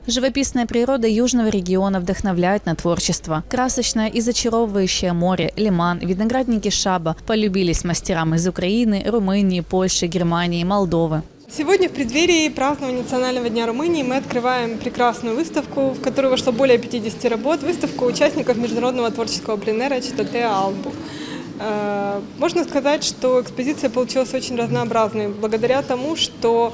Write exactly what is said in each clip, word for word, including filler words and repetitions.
Живописная природа южного региона вдохновляет на творчество. Красочное и зачаровывающее море, лиман, виноградники Шаба полюбились мастерам из Украины, Румынии, Польши, Германии, Молдовы. Сегодня в преддверии празднования Национального дня Румынии мы открываем прекрасную выставку, в которую вошло более пятидесяти работ, выставку участников международного творческого пленэра «Читате Албу». Можно сказать, что экспозиция получилась очень разнообразной, благодаря тому, что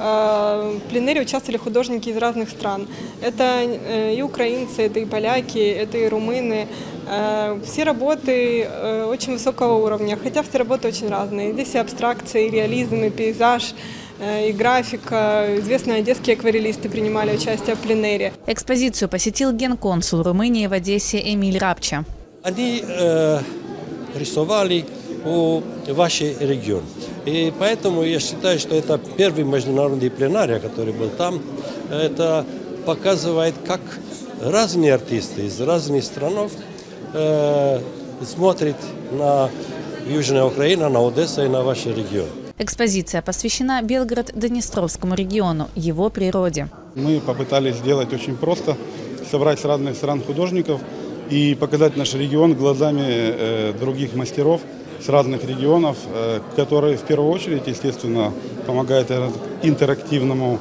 в пленэре участвовали художники из разных стран. Это и украинцы, это и поляки, это и румыны. Все работы очень высокого уровня, хотя все работы очень разные. Здесь и абстракция, и реализм, и пейзаж, и графика. Известные одесские акварелисты принимали участие в пленэре. Экспозицию посетил генконсул Румынии в Одессе Эмиль Рапча. Они э, рисовали о вашей регионе. И поэтому я считаю, что это первый международный пленарий, который был там. Это показывает, как разные артисты из разных стран э, смотрят на Южную Украину, на Одессу и на ваш регион. Экспозиция посвящена Белгород-Днестровскому региону, его природе. Мы попытались сделать очень просто, собрать с разных стран художников и показать наш регион глазами э, других мастеров с разных регионов, э, которые в первую очередь, естественно, помогают интерактивному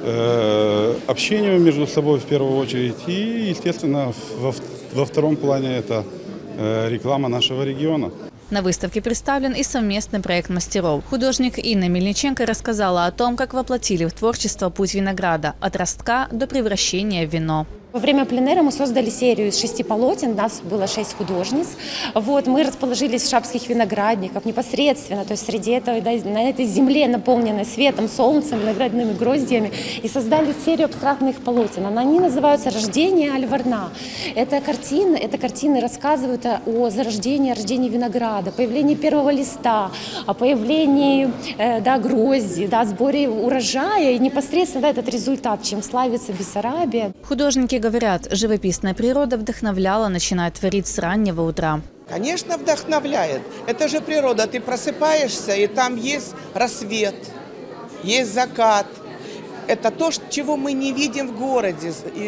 э, общению между собой в первую очередь. И, естественно, во, во втором плане это э, реклама нашего региона. На выставке представлен и совместный проект мастеров. Художник Инна Мельниченко рассказала о том, как воплотили в творчество путь винограда от ростка до превращения в вино. Во время пленэра мы создали серию из шести полотен, у нас было шесть художниц. Вот, мы расположились в шабских виноградниках непосредственно, то есть среди этого, да, на этой земле, наполненной светом, солнцем, виноградными гроздьями, и создали серию абстрактных полотен. Они называются «Рождение Альварна». Это картины, это картины рассказывают о зарождении, о рождении винограда, появлении первого листа, о появлении э, да, грозди, да, сборе урожая и непосредственно да, этот результат, чем славится Бессарабия. Художники говорят, живописная природа вдохновляла начинать творить с раннего утра. Конечно, вдохновляет. Это же природа. Ты просыпаешься, и там есть рассвет, есть закат. Это то, чего мы не видим в городе,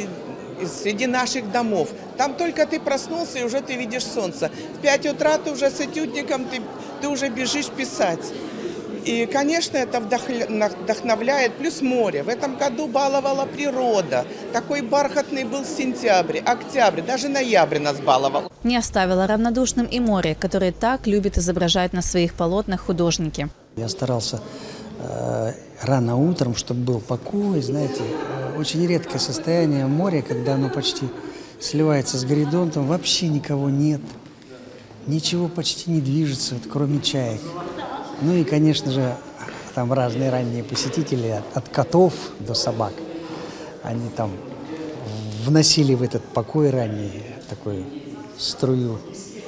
среди наших домов. Там только ты проснулся, и уже ты видишь солнце. В пять утра ты уже с этюдником, ты, ты уже бежишь писать. И, конечно, это вдохновляет, плюс море. В этом году баловала природа. Такой бархатный был сентябрь, октябрь, даже ноябрь нас баловал. Не оставило равнодушным и море, которое так любят изображать на своих полотнах художники. Я старался э, рано утром, чтобы был покой, знаете. Э, очень редкое состояние моря, когда оно почти сливается с горизонтом, вообще никого нет. Ничего почти не движется, вот, кроме чаек. Ну и, конечно же, там разные ранние посетители, от котов до собак. Они там вносили в этот покой ранний такой струю.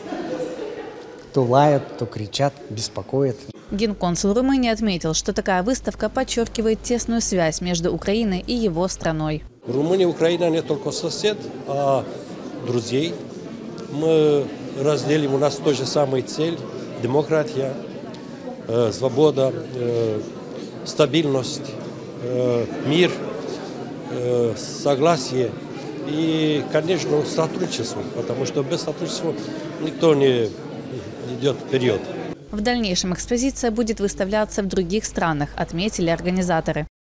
То лают, то кричат, беспокоят. Генконсул Румынии отметил, что такая выставка подчеркивает тесную связь между Украиной и его страной. Румыния и Украина не только сосед, а друзей. Мы разделим, у нас та же самая цель – демократия. Свобода, стабильность, мир, согласие и, конечно, сотрудничество, потому что без сотрудничества никто не идет вперед. В дальнейшем экспозиция будет выставляться в других странах, отметили организаторы.